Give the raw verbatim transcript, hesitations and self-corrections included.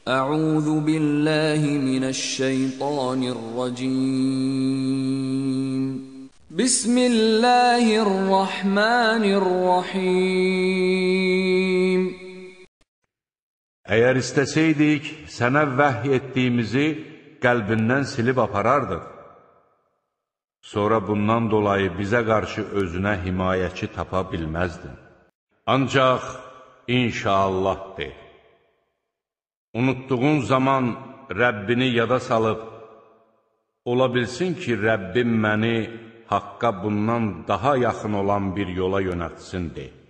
أعوذ بالله من الشيطان الرجيم بسم الله الرحمن الرحيم Əgər istəsəydik, sənə vəhy etdiyimizi qəlbindən silib aparardıq. Sonra bundan dolayı bizə qarşı özünə himayəçi tapa bilməzdin. Ancaq inşallah de. Unutduğun zaman Rəbbini yada salıb, ola bilsin ki, Rəbbim məni haqqa bundan daha yaxın olan bir yola yönətsin de.